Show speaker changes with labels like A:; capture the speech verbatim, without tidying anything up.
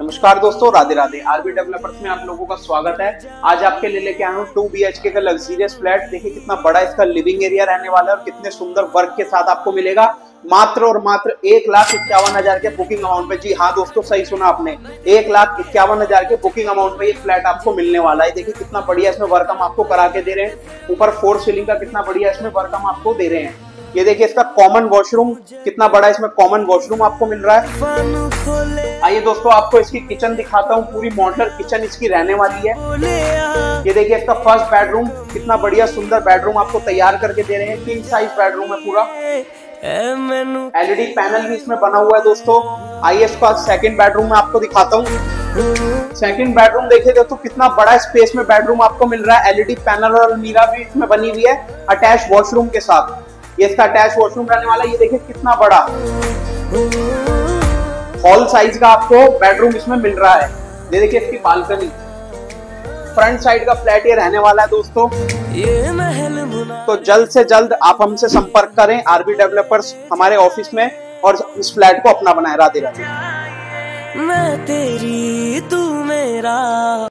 A: नमस्कार दोस्तों, Radhe Radhe. RB developers में आप लोगों का स्वागत है। आज आपके लिए लेके आया हूँ टू बी एच के का लग्जरियस फ्लैट। देखिए कितना बड़ा इसका लिविंग एरिया रहने वाला है और कितने सुंदर वर्क के साथ आपको मिलेगा मात्र और मात्र एक लाख इक्यावन हजार के बुकिंग अमाउंट पे। जी हाँ दोस्तों, सही सुना आपने, एक लाख इक्यावन हजार के बुकिंग अमाउंट पे ये फ्लैट आपको मिलने वाला है। देखिए कितना बढ़िया इसमें वर्क हम आपको करा के दे रहे हैं। ऊपर फोर सीलिंग का कितना बढ़िया इसमें वर्क हम आपको दे रहे हैं। ये देखिए इसका कॉमन वॉशरूम कितना बड़ा इसमें कॉमन वॉशरूम आपको मिल रहा है। आइए दोस्तों आपको इसकी किचन दिखाता हूँ। पूरी मॉडलर किचन इसकी रहने वाली है। ये देखिए इसका फर्स्ट बेडरूम कितना बढ़िया सुंदर बेडरूम आपको तैयार करके दे रहे हैं। किंग साइज बेडरूम है पूरा। एलईडी पैनल भी इसमें बना हुआ है दोस्तों। आइए इसका सेकंड बेडरूम में आपको दिखाता हूँ। सेकंड बेडरूम देखिए दोस्तों कितना बड़ा स्पेस में बेडरूम आपको मिल रहा है। एलईडी पैनल और अलमीरा भी इसमें बनी हुई है अटैच वॉशरूम के साथ। ये इसका अटैच वॉशरूम रहने वाला है। ये देखिए कितना बड़ा हॉल साइज का आपको बेडरूम इसमें मिल रहा है। ये देखिए इसकी बालकनी, फ्रंट साइड का फ्लैट ये रहने वाला है दोस्तों। तो जल्द से जल्द आप हमसे संपर्क करें आरबी डेवलपर्स हमारे ऑफिस में और इस फ्लैट को अपना बनाए। राधे राधे।
B: मैं तेरी तू मेरा।